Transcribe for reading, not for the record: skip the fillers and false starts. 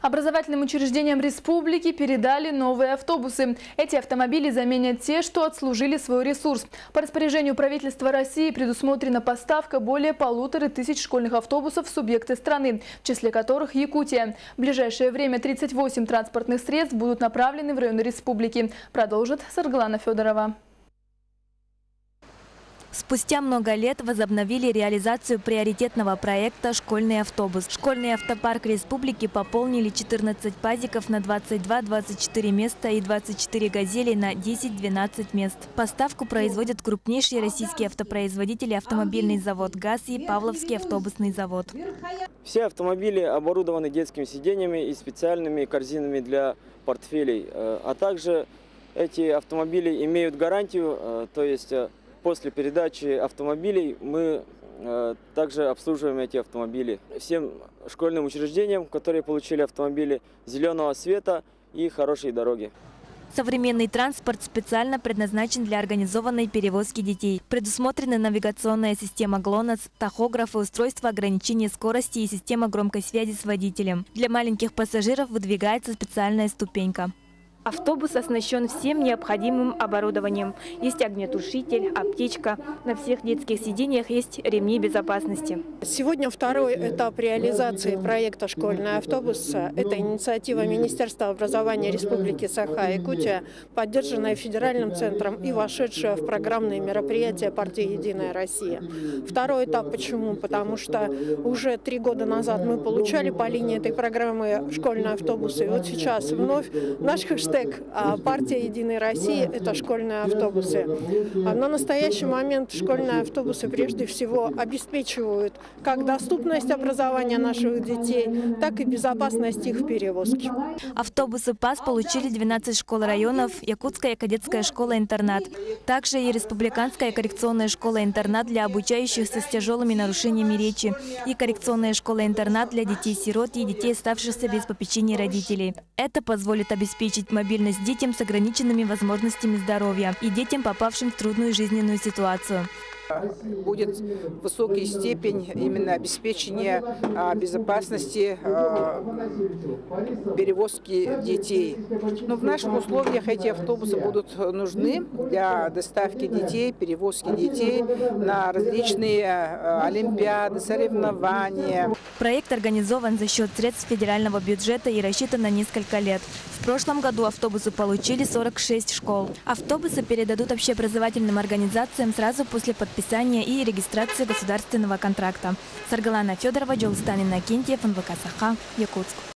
Образовательным учреждениям республики передали новые автобусы. Эти автомобили заменят те, что отслужили свой ресурс. По распоряжению правительства России предусмотрена поставка более 1500 школьных автобусов в субъекты страны, в числе которых Якутия. В ближайшее время 38 транспортных средств будут направлены в районы республики. Продолжит Саргалана Федорова. Спустя много лет возобновили реализацию приоритетного проекта «Школьный автобус». Школьный автопарк республики пополнили 14 пазиков на 22-24 места и 24 газели на 10-12 мест. Поставку производят крупнейшие российские автопроизводители автомобильный завод «ГАЗ» и Павловский автобусный завод. Все автомобили оборудованы детскими сиденьями и специальными корзинами для портфелей. А также эти автомобили имеют гарантию, то есть после передачи автомобилей мы также обслуживаем эти автомобили. Всем школьным учреждениям, которые получили автомобили зеленого цвета и хорошие дороги. Современный транспорт специально предназначен для организованной перевозки детей. Предусмотрены навигационная система ГЛОНАСС, тахографы, устройства ограничения скорости и система громкой связи с водителем. Для маленьких пассажиров выдвигается специальная ступенька. Автобус оснащен всем необходимым оборудованием. Есть огнетушитель, аптечка. На всех детских сиденьях есть ремни безопасности. Сегодня второй этап реализации проекта «Школьный автобус». Это инициатива Министерства образования Республики Саха-Якутия, поддержанная федеральным центром и вошедшая в программные мероприятия партии «Единая Россия». Второй этап почему? Потому что уже 3 года назад мы получали по линии этой программы «Школьные автобусы». И вот сейчас вновь наш хэштег «Партия Единой России» – это школьные автобусы. На настоящий момент школьные автобусы прежде всего обеспечивают как доступность образования наших детей, так и безопасность их перевозки. Автобусы ПАС получили 12 школ районов, Якутская кадетская школа-интернат. Также и Республиканская коррекционная школа-интернат для обучающихся с тяжелыми нарушениями речи и коррекционная школа-интернат для детей-сирот и детей, оставшихся без попечения родителей. Это позволит обеспечить мобильность детям с ограниченными возможностями здоровья и детям, попавшим в трудную жизненную ситуацию. Будет высокая степень именно обеспечения безопасности перевозки детей. Но в наших условиях эти автобусы будут нужны для доставки детей, перевозки детей на различные олимпиады, соревнования. Проект организован за счет средств федерального бюджета и рассчитан на несколько лет. В прошлом году автобусы получили 46 школ. Автобусы передадут общеобразовательным организациям сразу после подписания и регистрации государственного контракта. Саргалана Федорова, Джолстан Иннокентьев, НВК Саха, Якутск.